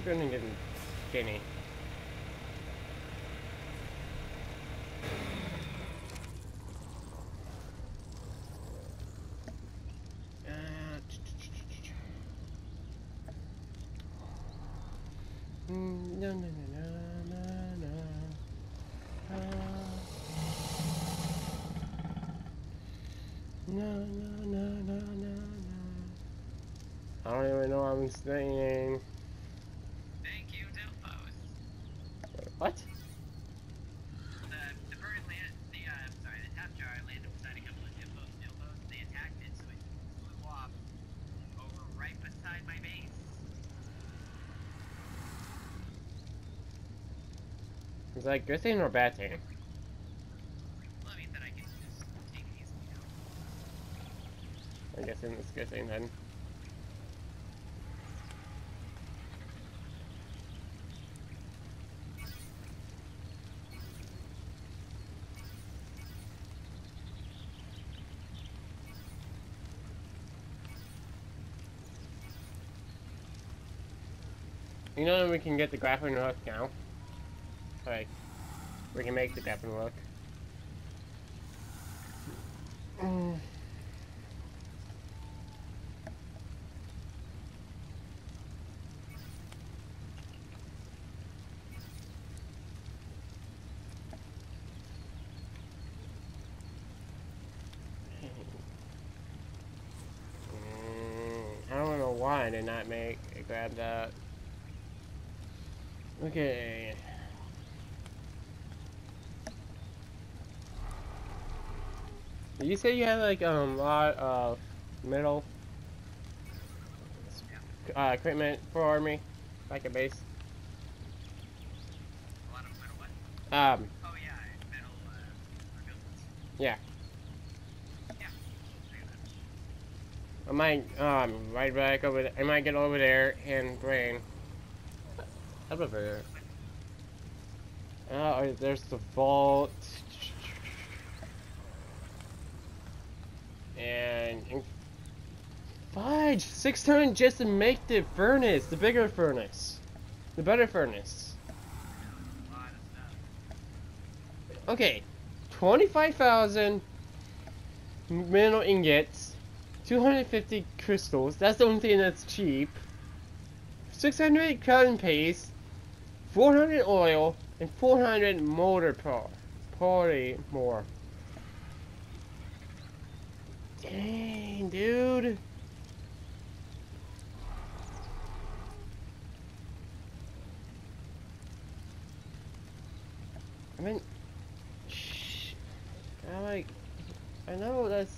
gonna get skinny. No, no, no, no, no, no. No, no, no, no, no, no. I don't even know what I'm saying. Thank you, Dilphos. What? The bird landed, sorry, the tap jar landed beside a couple of Dilphos. They attacked it, so it flew off over right beside my base. Is that a good thing or a bad thing? Well, I mean that I can just take it easily now. I guess it's a good thing then. You know we can get the grappling hook now. Like, we can make the grappling hook. I don't know why I did not grab that. Okay. Did you say you had like a lot of metal equipment for me, like a base? A lot of metal what? Oh yeah, metal rebuilds. Yeah. Yeah, look at that. I might right back over there. I might get over there and bring. Up over there. Oh, there's the vault. And fudge! 600 just to make the furnace, the bigger furnace, the better furnace. A lot of stuff. Okay, 25,000 mineral ingots, 250 crystals. That's the only thing that's cheap. 600 cotton paste, 400 oil, and 400 motor power. Probably more. Dang, dude. I mean, shh. I know that's.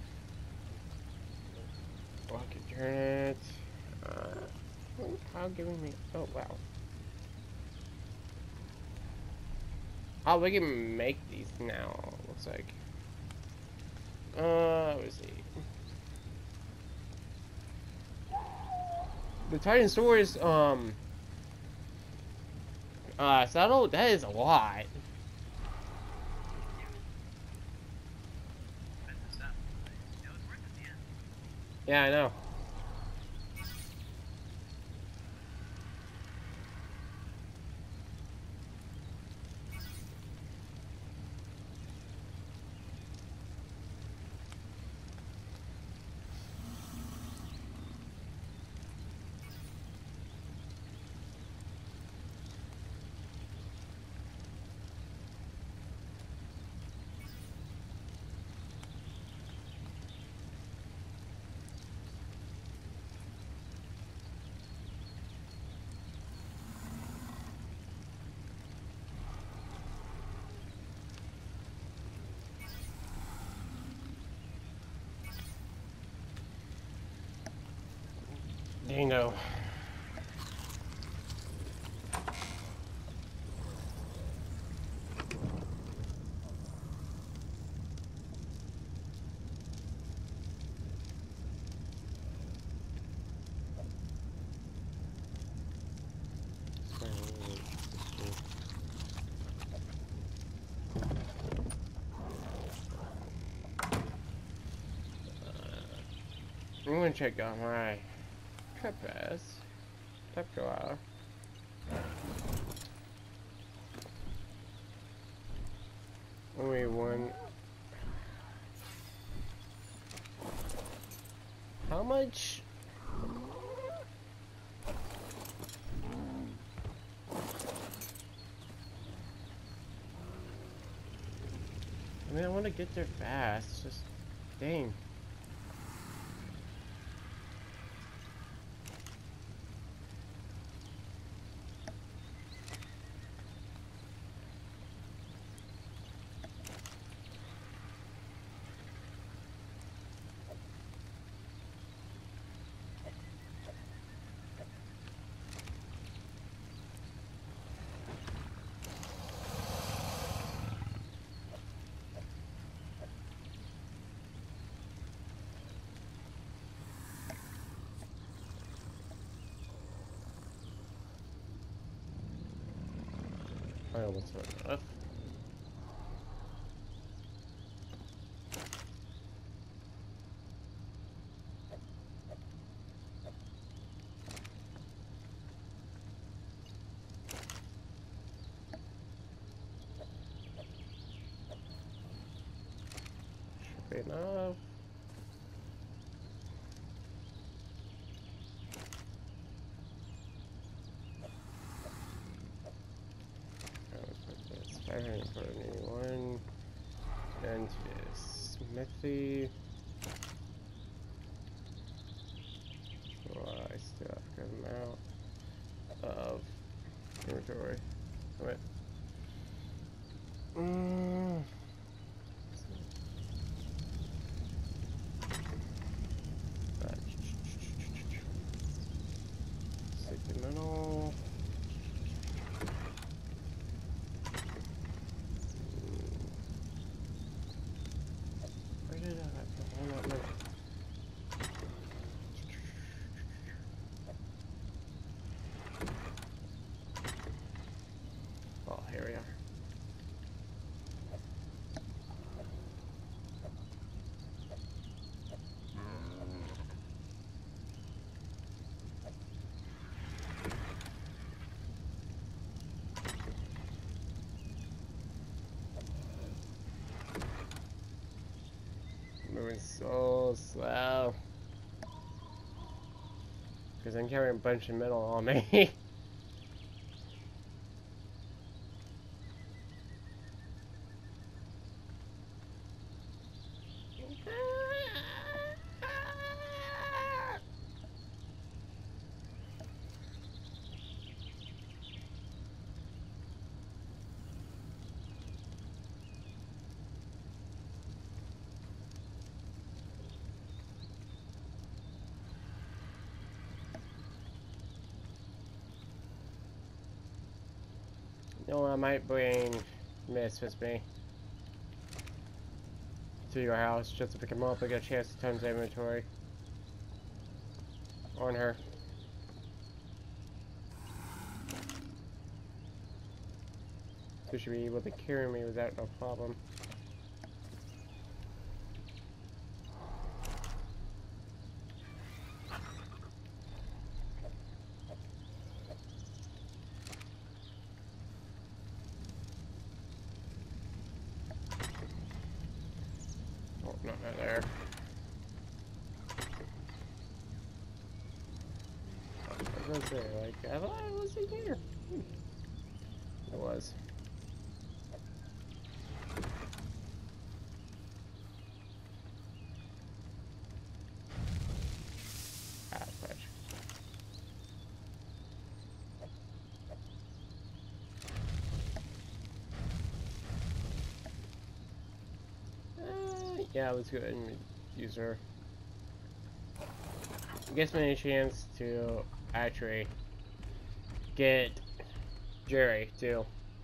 Rocket turret. How giving me? Oh wow. Oh, we can make these now. Looks like. Let's see. The Titan sword is saddle. That is a lot. Expensive stuff. It was worth it at the end. Yeah, I know. Dingo. I'm gonna check out my compass. Tepco. Only one. How much? I mean, I want to get there fast. Just, dang. I almost went enough. Should be enough. It's 541. And to Smithy. Well, I still have a good amount of inventory. Wait. Sentimental. Where did I have to hold up my... Oh, here we are. Moving so slow. Because I'm carrying a bunch of metal on me. No, I might bring Miss with me to your house just to pick him up. I get a chance to tons of inventory on her. So she'll be able to carry me without no problem. Oh, not there. I was gonna say, like, I thought it was in here. It was. Ah, fudge. Yeah, let's go ahead and use her. It gives me a chance to actually get Jerry too.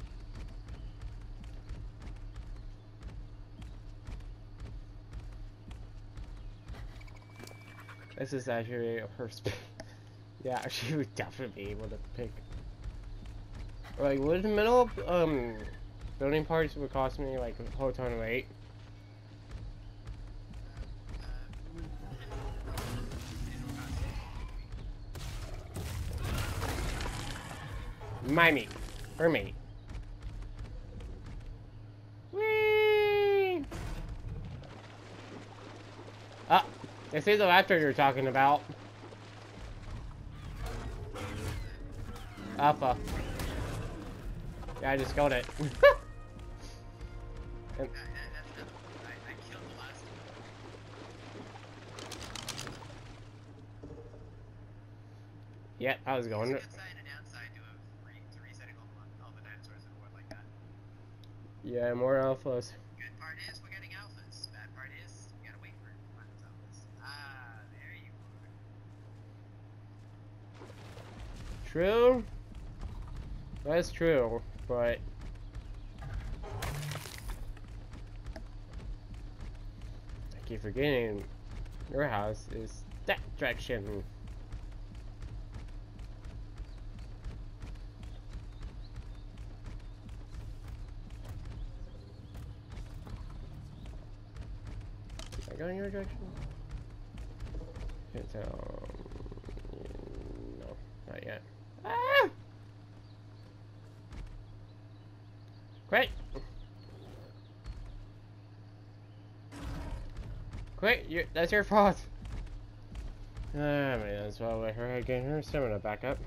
This is actually her yeah, she would definitely be able to pick. Like, would the middle building parts would cost me like a whole ton of weight. My meat. Her meat. Whee! Ah, this is the raptor you're talking about. Alpha. Yeah, I just killed it. That's another one. I killed the last one. Yep, I was going. There's a good side and downside to resetting all the dinosaurs and more like that. Yeah, more alphas. Good part is we're getting alphas. Bad part is we gotta wait for it to find those alphas. Ah, there you are. True. That's true, but I keep forgetting your house is that direction. Am I going your direction? Can't tell. No, not yet. Ah! Great! Great, that's your fault! I may as well let her get her stamina back up.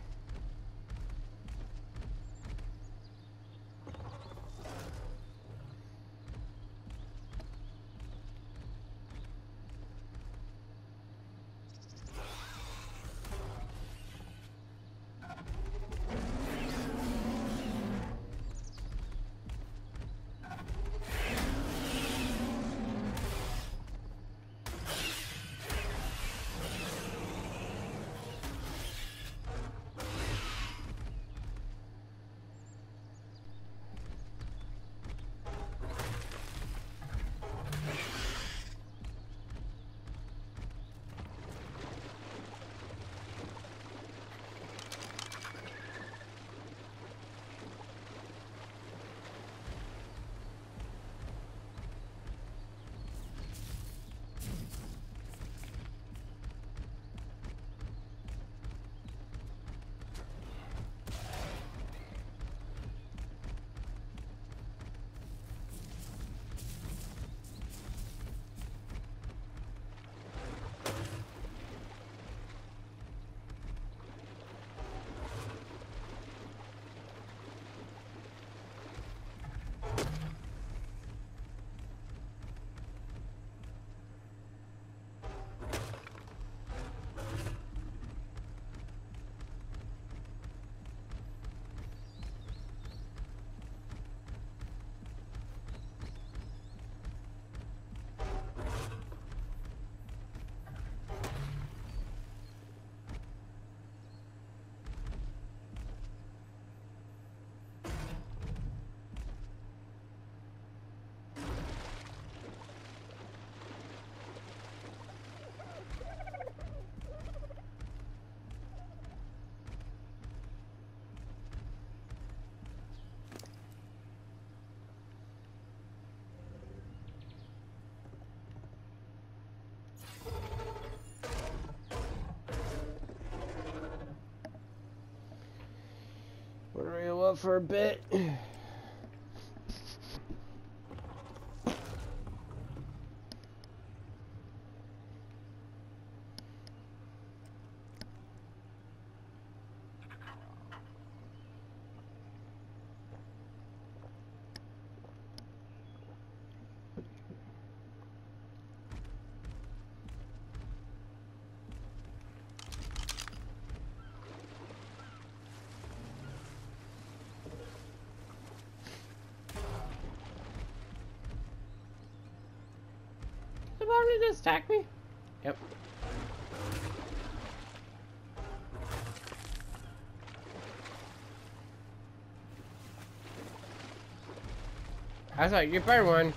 We'll reel up for a bit. The bounty just attack me? Yep. I thought you better one.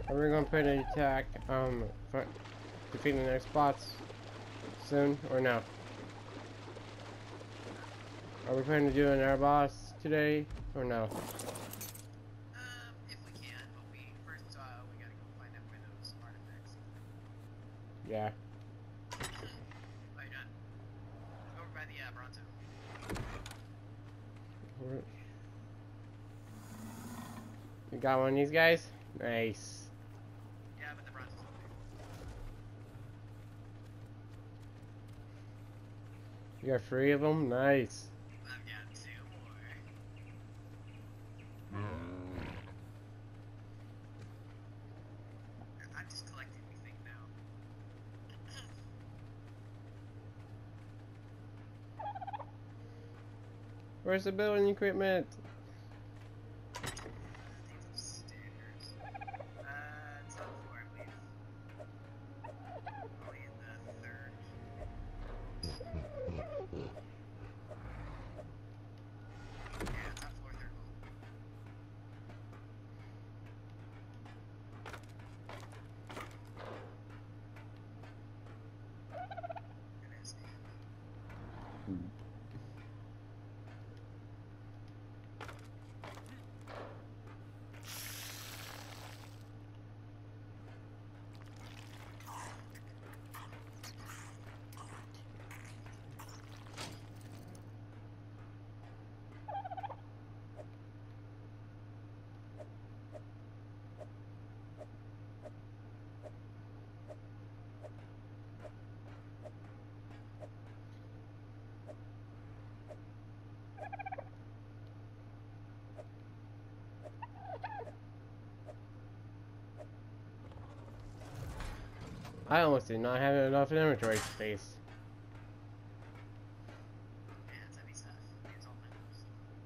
Are we gonna put an attack, for defeating the next boss soon, or no? Are we planning to do an air boss today, or no? If we can, but we first we gotta go find out where those artifacts. Yeah. Oh, you're done. Go over by the Bronto. You got one of these guys? Nice. Yeah, but the Bronto's over there. You got 3 of them? Nice. I've got 2 more. I'm just collecting everything now. Where's the building equipment? These are standards. It's on the floor, I believe. Probably in the 3rd. Yeah, it's on floor 3rd. It is. I almost did not have enough inventory space. Yeah, it's heavy stuff. It's all metals.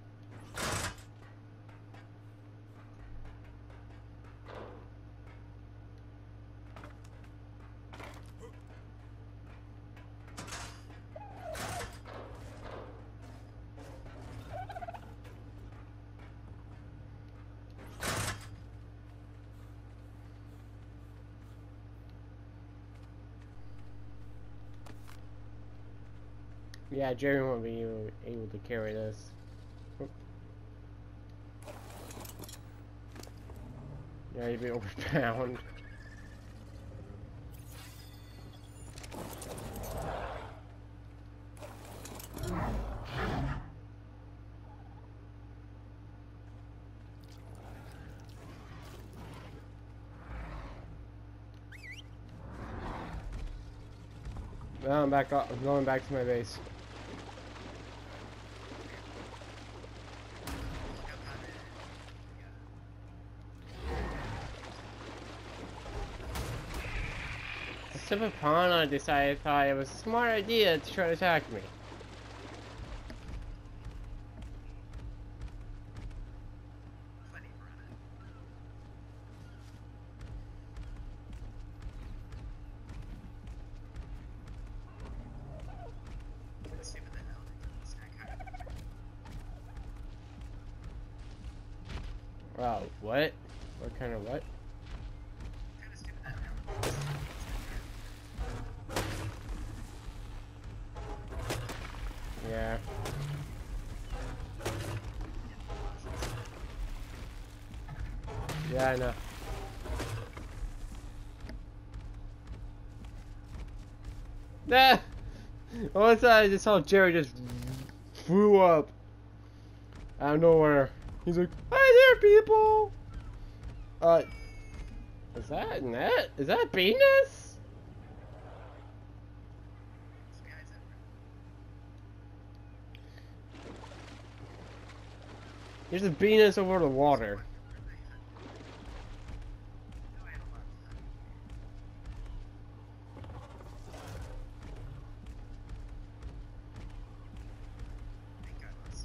Yeah, Jerry won't be able to carry this. Yeah, he'd be overbound. Now I'm back up. I'm going back to my base. A stupid pawn, I decided thought it was a smart idea to try to attack me. Funny run it. Let's see what the hell it's that kind of Wow, what? What kind of what? kind of stupid that now. Yeah. Yeah, I know. Ah! All of a sudden, I just saw Jerry just flew up out of nowhere. He's like, "Hi there, people!" Is that Net? Is that Venus? This guy's everywhere. There's a Venus over the water. No, I had a lot of time. I think I lost.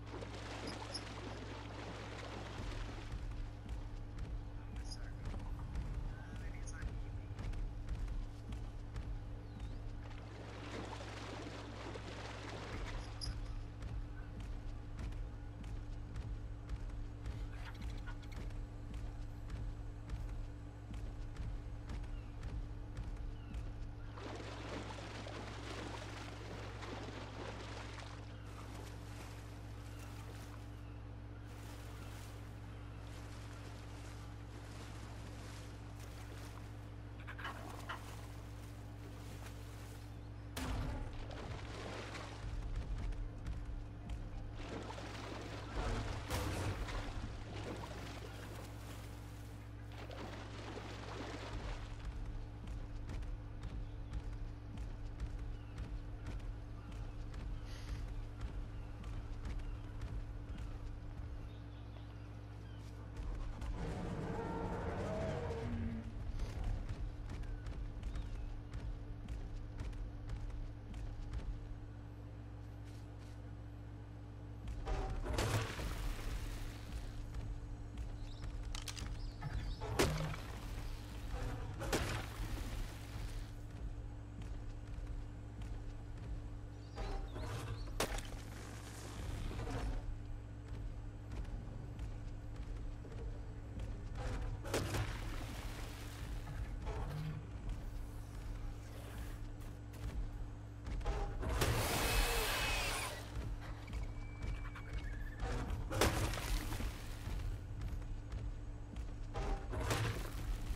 Sorry. Maybe it's not easy.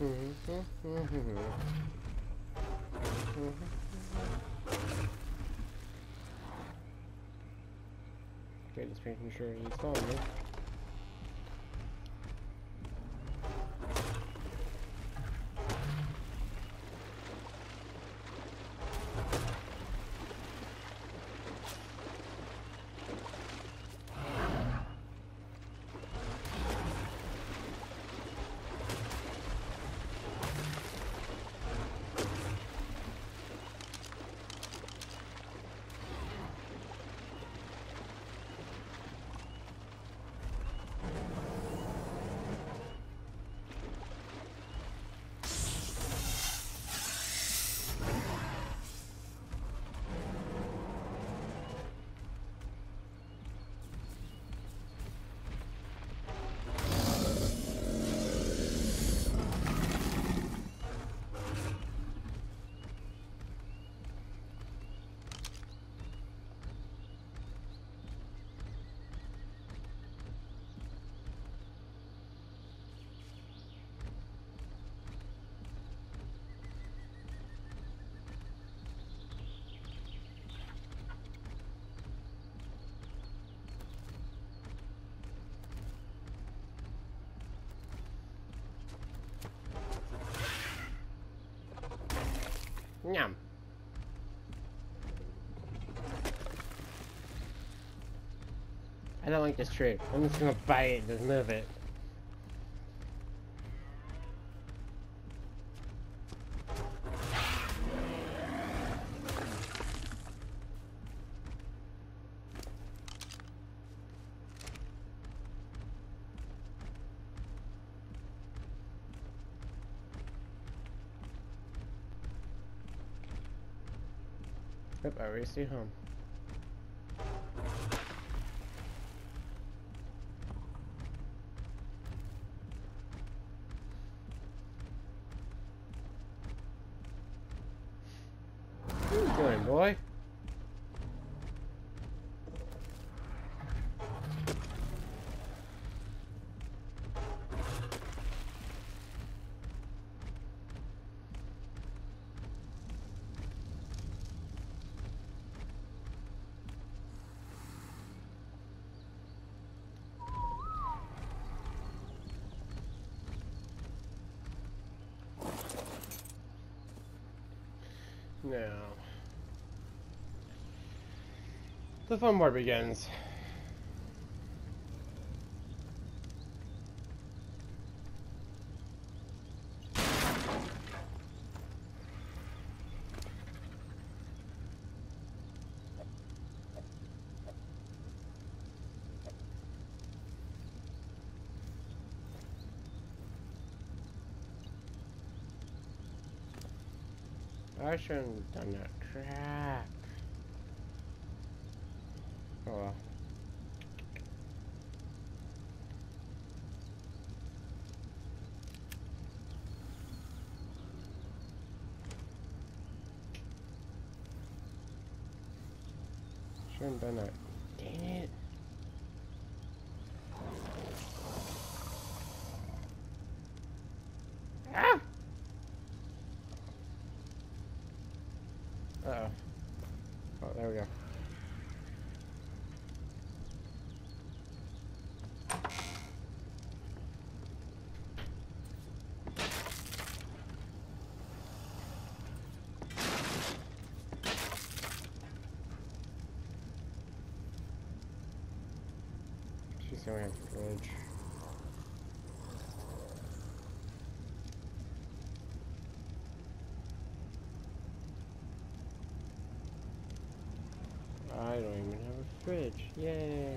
Okay, just making sure he's following me. Yum. I don't like this tree. I'm just gonna bite it and just move it. Yep, I already see home. What are you doing, boy? Now, the fun part begins. I shouldn't have done that crap. Oh well. Shouldn't have done that. Dang it. Ah! Uh-oh. Oh, there we go. She's going to fridge. I don't even have a fridge. Yay!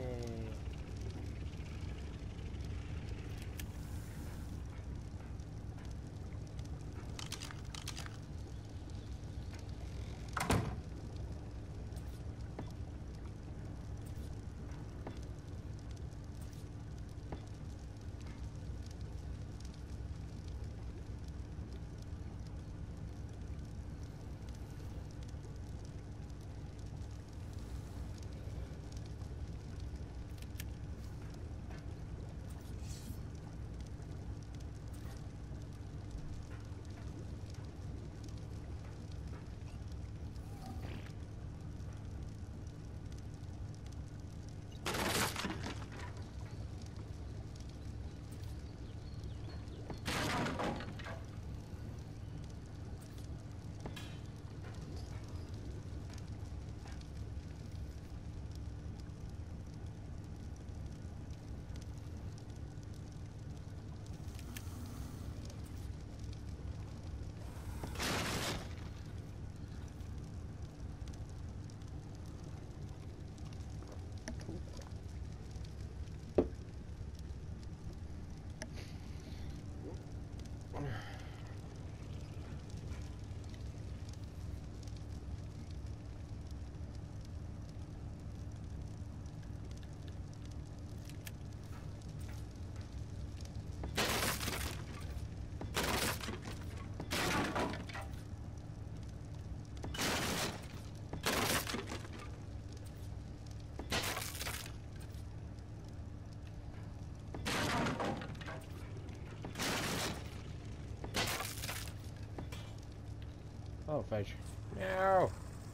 Oh, fudge. No!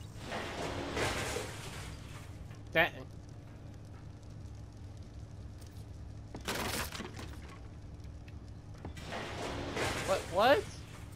That... What?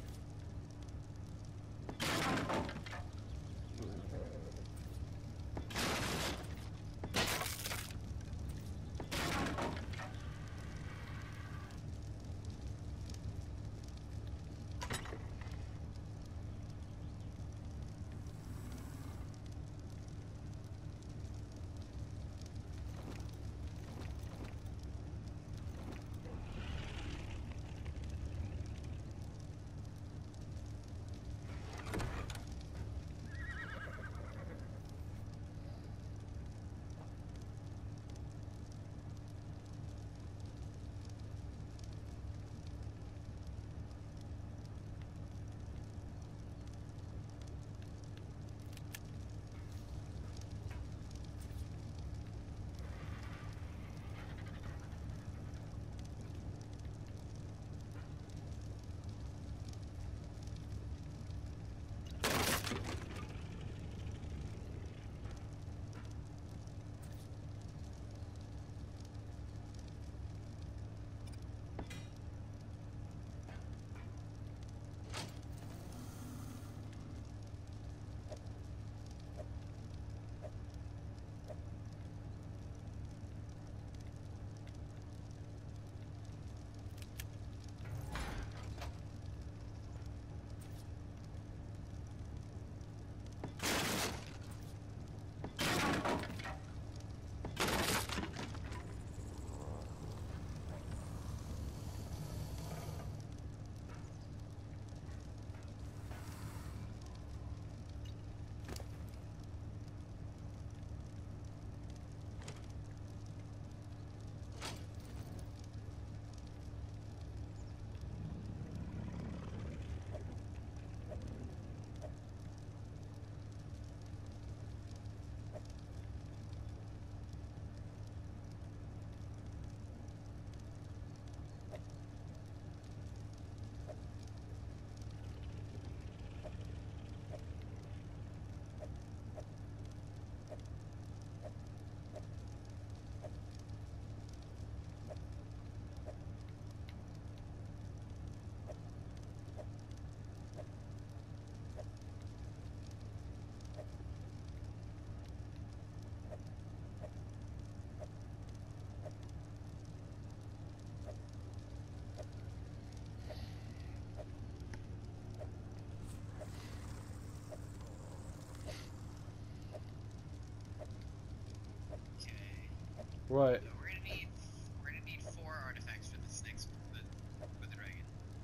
What? So we're gonna need 4 artifacts for this next for the dragon.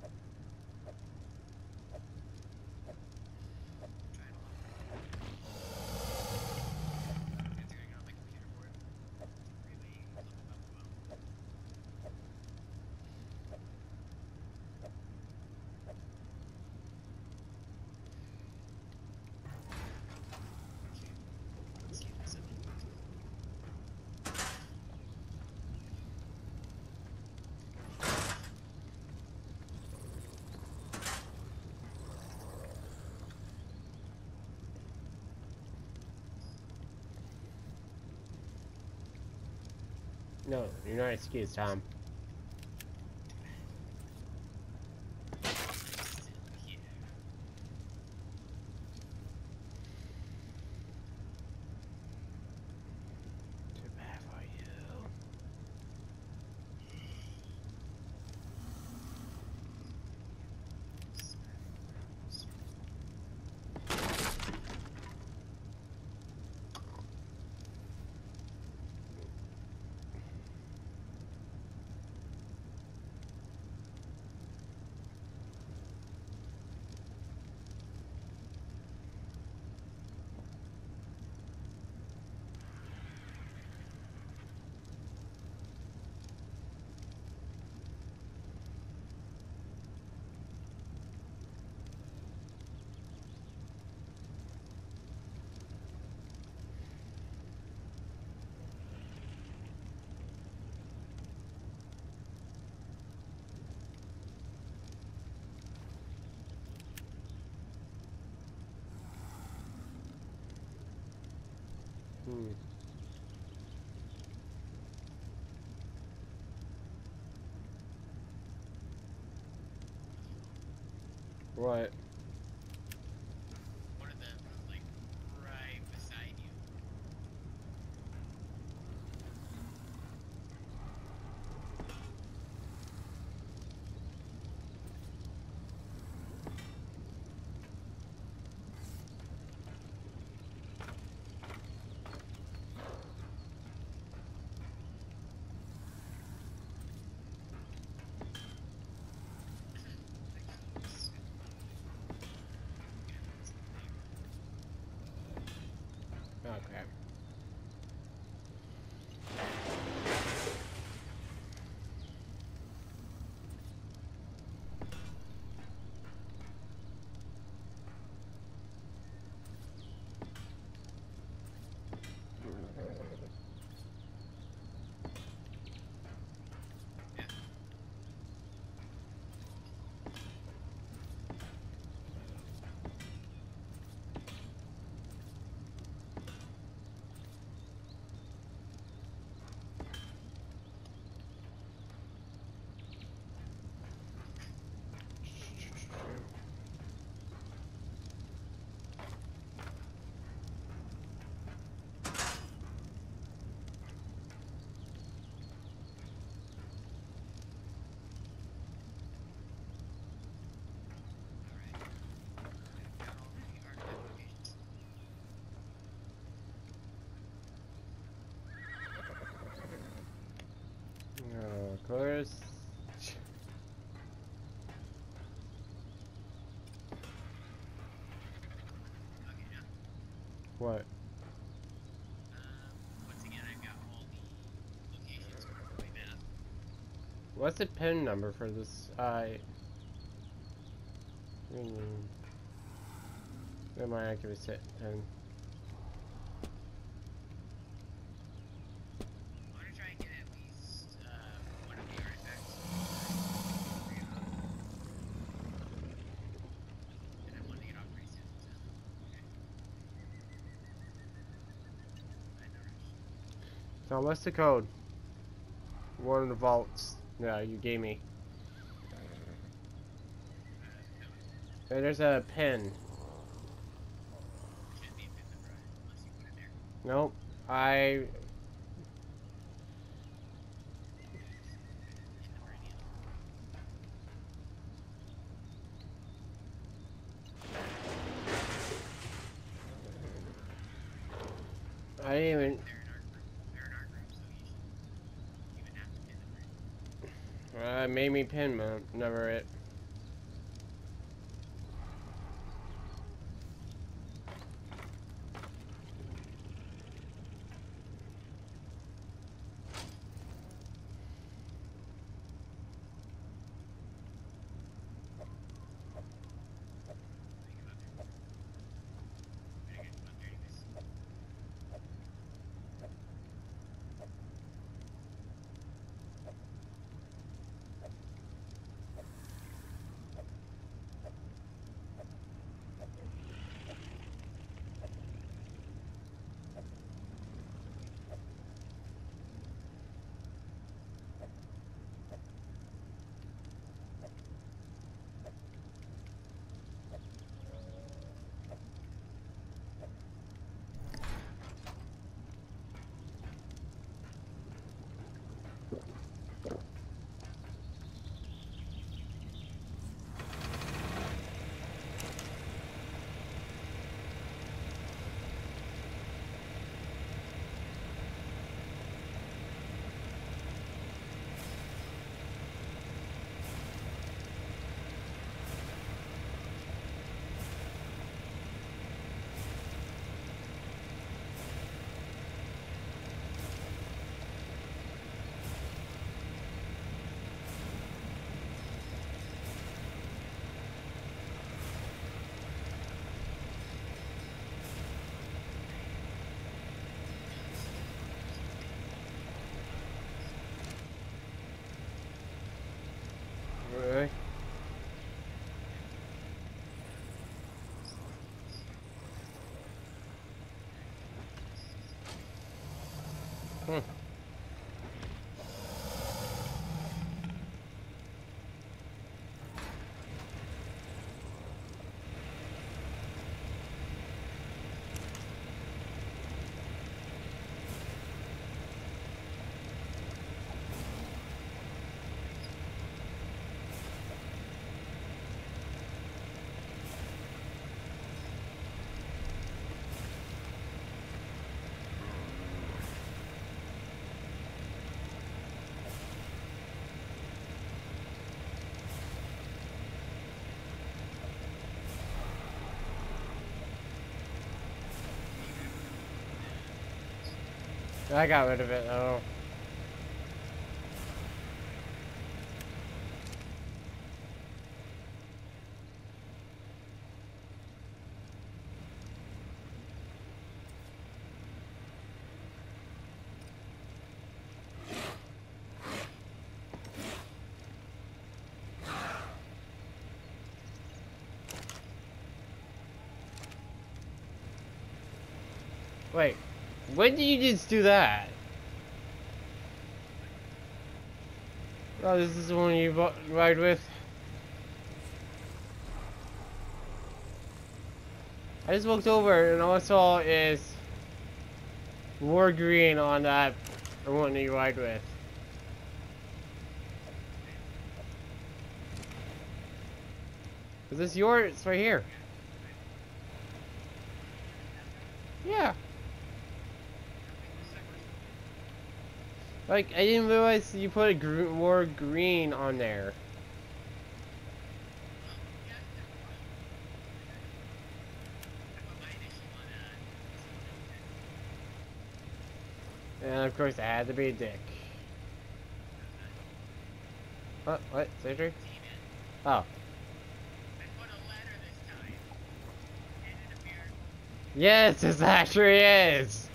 Trying to figuring out my computer board. Really looking up well. Let's see if there's something. No, you're not excused, Tom. Here. Too bad for you. Hmm. What? One of them is like right beside you. Okay. Of course. Okay, now. What? Once again, I've got all the locations for my map. What's the pin number for this? Where my accuracy pin? I want to try and get at least one of the artifacts. And I want to get off pretty soon. So. Okay. No rush. So what's the code? One of the vaults. Yeah, you gave me. No. Hey, there's a pin. Shouldn't be a pin number unless you put it there. Nope. I. In the meridian. I didn't even. They're in our group. They're in our group, so you would have to pin them right. Made me pin, but never it. Really? I got rid of it, though. Wait, when did you just do that? Oh, this is the one you ride with? I just looked over and all I saw is more green on that one that you ride with. Is this yours? It's right here. Yeah. Like, I didn't realize you put more green on there. And of course, I had to be a dick. What? Surgery? Oh. Yes, it actually is!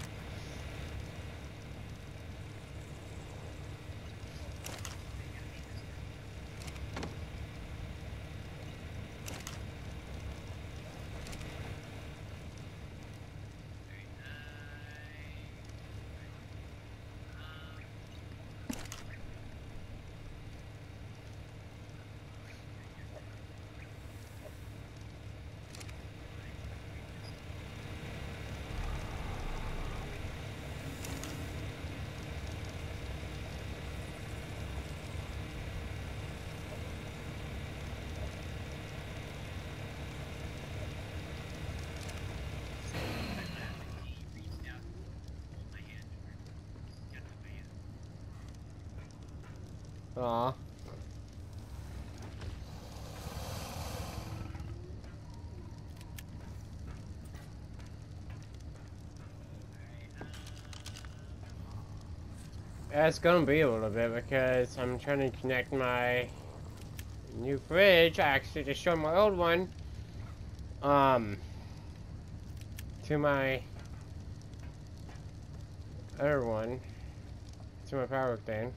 Aw. It's gonna be a little bit because I'm trying to connect my new fridge, actually, to show my old one, to my other one, to my power thing.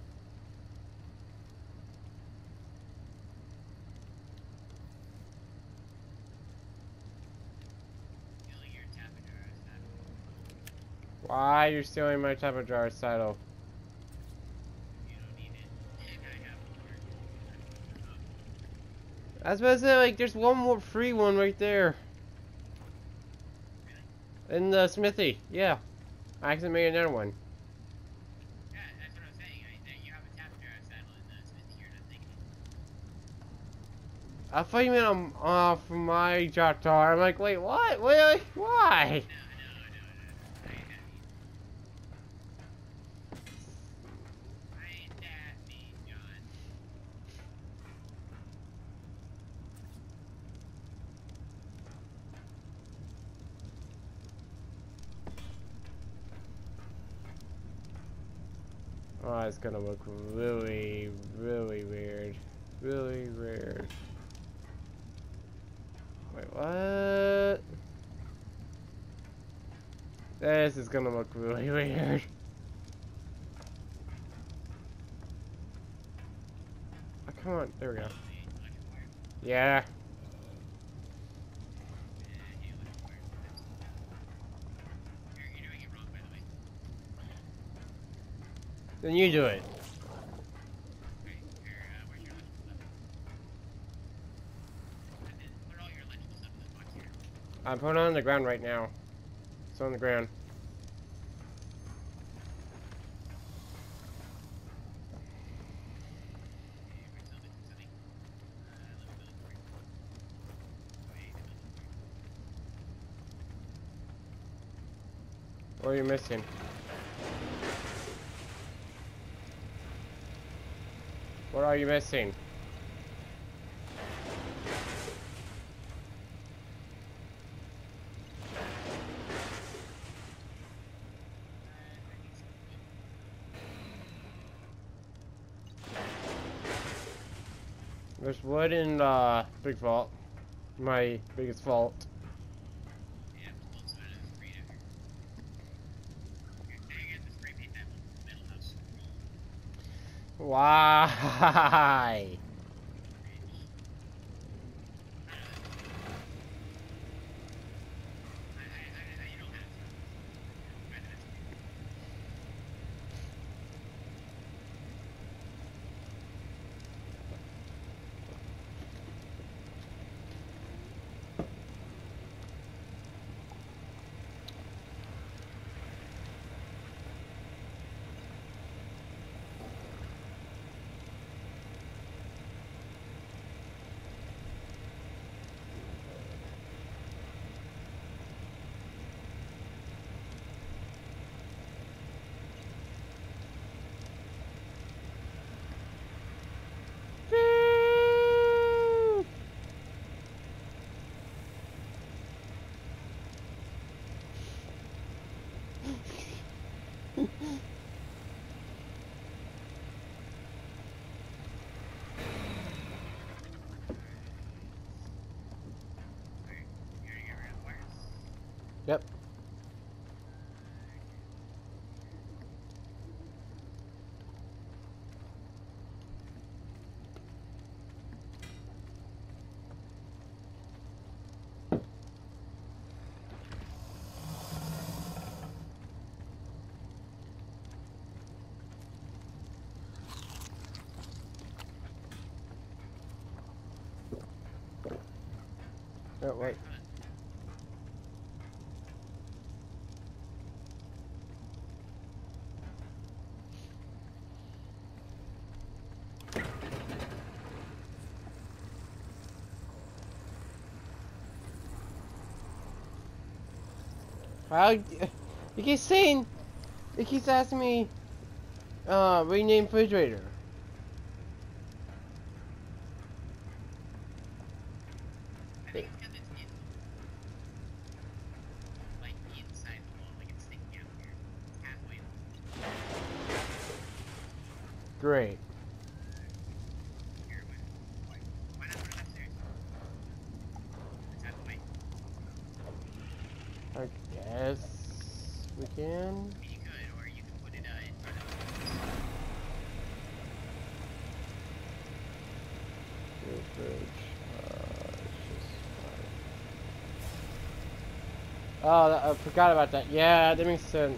Why you're stealing my Tapper Jar saddle? I was about to say, like, there's one more free one right there. In the smithy, yeah. I accidentally made another one. Yeah, that's what I'm saying. You have a Tapper Jar saddle in the smithy. You're not thinking. I thought you meant I'm off my Jottar. I'm like, wait, what? Wait, why? No. I ain't that mean, John. Oh, it's gonna look really, really weird. Really weird. Wait, what? This is gonna look really weird. Oh, come on, there we go. Yeah. You're doing it wrong, by the way. Then you do it. Where's your electrical stuff? Put all your electrical stuff in this box here. I'm putting it on the ground right now. It's on the ground. What are you missing? What are you missing? There's wood in Big Vault. My biggest fault. Yeah, well, also out of this green over here. You're saying it, the spray paint that was in the middle house. Why? You don't have to. Try to miss me. You're gonna get rid of the wires? Yep. Oh, wait. How? You keep saying. It keeps asking me. Rename refrigerator. I think it's because it's in like inside the wall, like it's sticking out here. It's halfway. Great. Here, why not put it upstairs? It's half the way. I guess we can. I mean, you could, or you could put it in front of Fridge. Oh, I forgot about that. Yeah, that makes sense.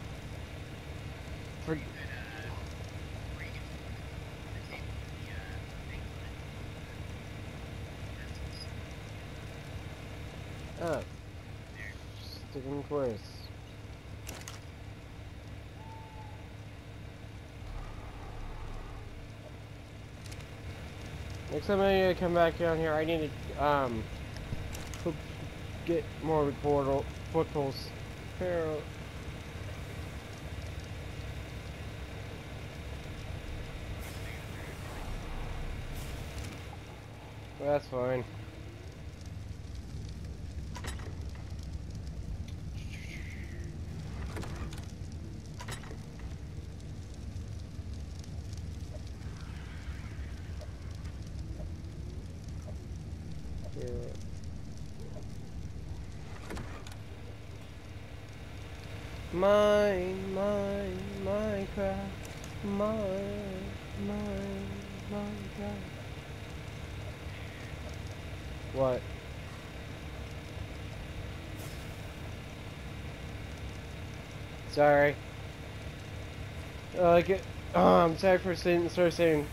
For, or you could put the table with the thing on it. oh, There. sticking course. Next time I come back down here, I need to get more portals. Here. That's fine. Minecraft. Minecraft. What? Sorry. I'm sorry for saying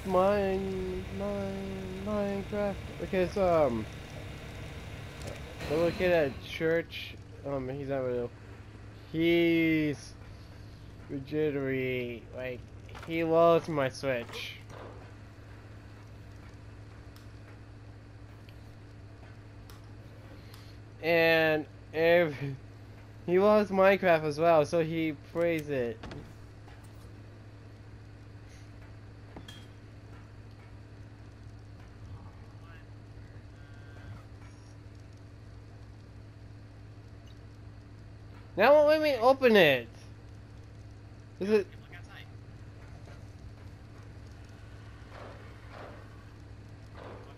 Minecraft because we're looking at church. He's not real. He's legitimately like he loves my Switch. And if he loves Minecraft as well, so he plays it. Now won't let me open it. Is it? Look outside.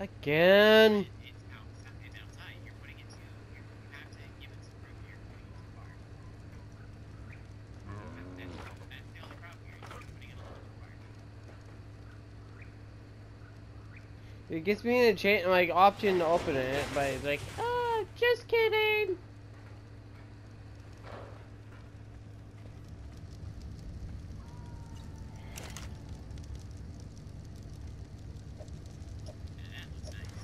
Again. It's outside. It's outside. You're putting it too. You have to give it some room. You're putting it too far. That's the only problem here. You're putting it a little too far. It gives me a like option to open it, but it's like, ah, just kidding. That looks nice.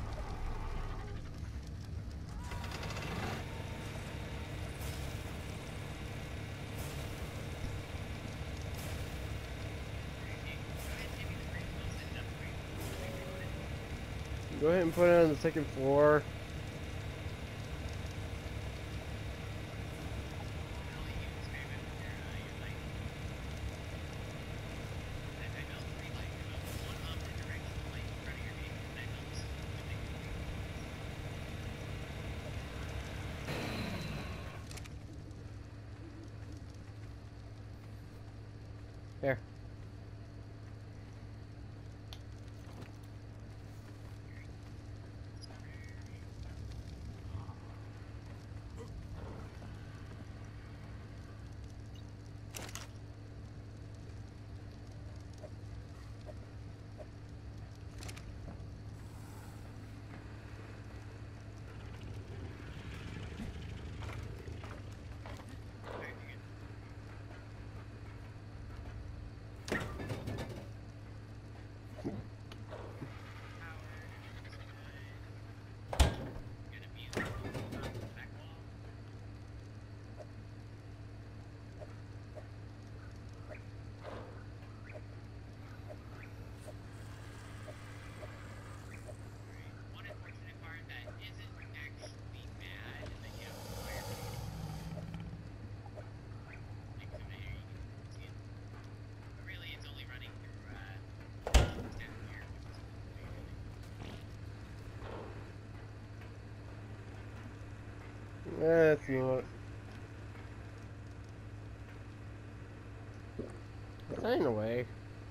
Go ahead and put it on the second floor. There. One unfortunate part that isn't actually bad is that you have a fire next to it here. You can see it. But really, it's only running through down here, which is That's not. It's not in a way.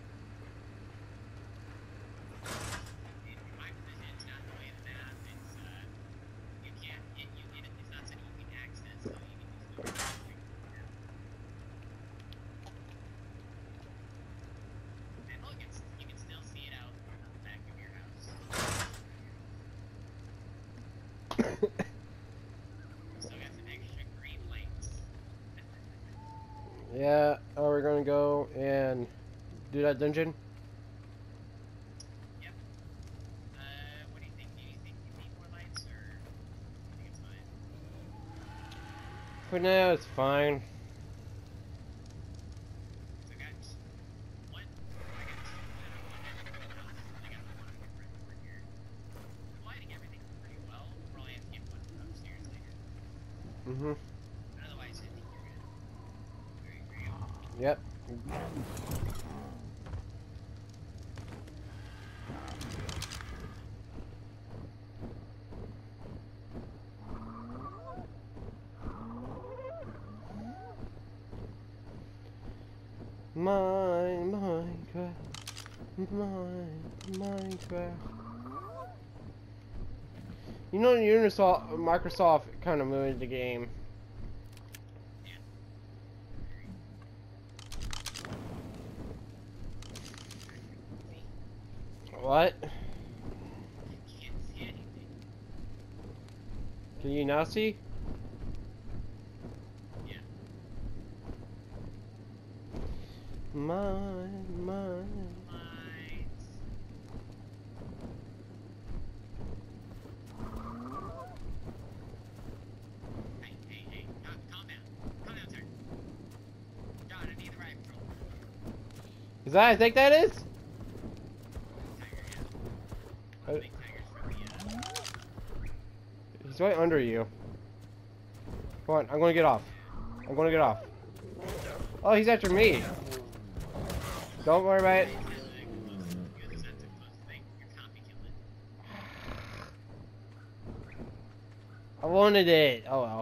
in my position, it's not the way the map. It's you can't it's not something you can access, so you can just go straight from there. And look, you can still see it out on the back of your house. Still got some extra green lights. Yeah. Oh, we're gonna go and do that dungeon. Yep. What do you think? Do you think you need more lights, or do you think it's fine? For now, it's fine. So I got one. I got two that are one at the house, and I got one on my friend over here. I'm lighting everything pretty well. We'll probably have to get one upstairs later. Mhm. But otherwise, I think you're good. There you go. Yep. Minecraft. Minecraft. You know, Microsoft kind of moved the game. What? Can't see anything. Can you now see? Yeah. Mine. Lights. Hey, calm down. Calm down, sir. John, I need the right control. Is that? I think that is. Tiger, yeah. One of the big tigers from the, He's right under you. Come on, I'm gonna get off. I'm gonna get off. Oh, he's after me. Don't worry about it. I wanted it. Oh well.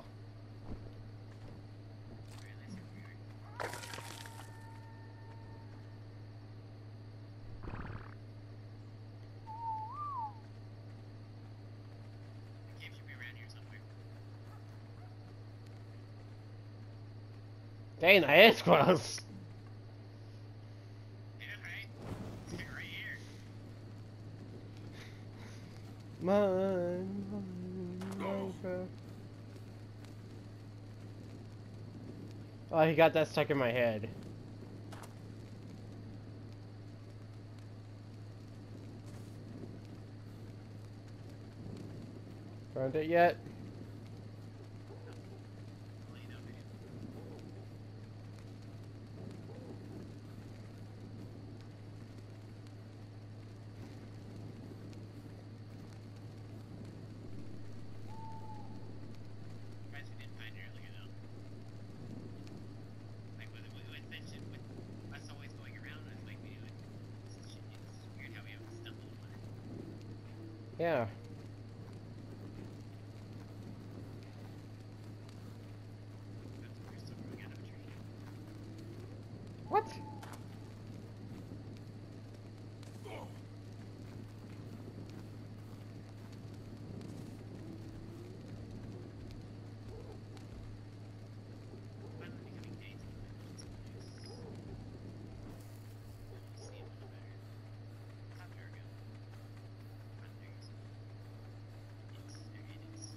Dang, that is close. Yeah, right? It's right here. Minecraft. Oh, he got that stuck in my head. Found it yet? Well, you know, man. Surprised we didn't find it earlier, though. Like, with that shit, with us always going around, it's like, we do it. It's weird how we haven't stumbled upon it. Yeah. That's weird, so we got no tree. What? Finally becoming daytime. It's nice. See it much better. How far ago? There it is.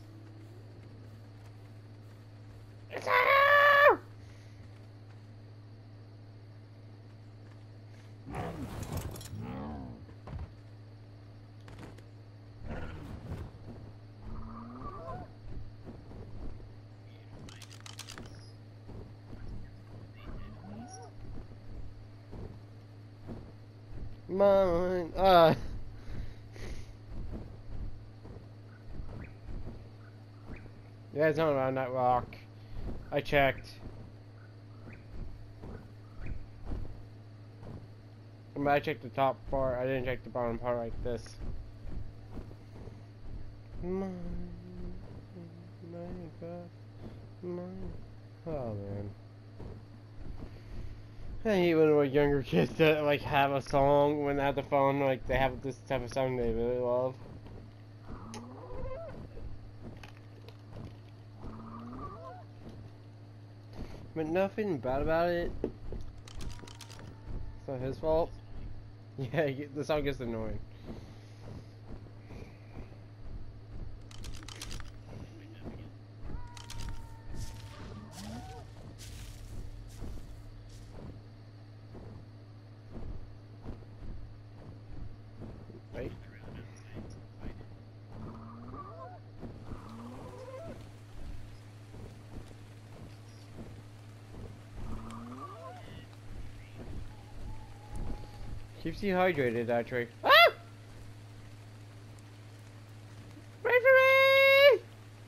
It's out! Mine. Yeah, it's not around that rock. I checked. But I checked the top part. I didn't check the bottom part like this. Mine. Mine. Oh man. I hate when we're younger kids that like have a song when at the phone, like they have this type of song they really love. But nothing bad about it. It's not his fault. Yeah, the song gets annoying. Right? Keeps you hydrated, actually. Ah! Wait for me!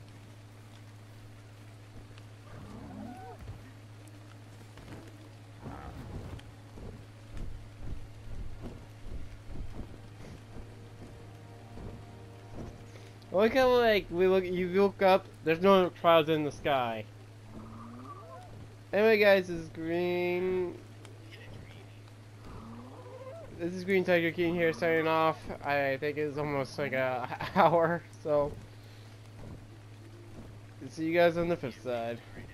I like how like you look up, there's no clouds in the sky. Anyway guys, this is Green. This is Green Tiger King here signing off. I think it's almost like a hour, so see you guys on the flip side.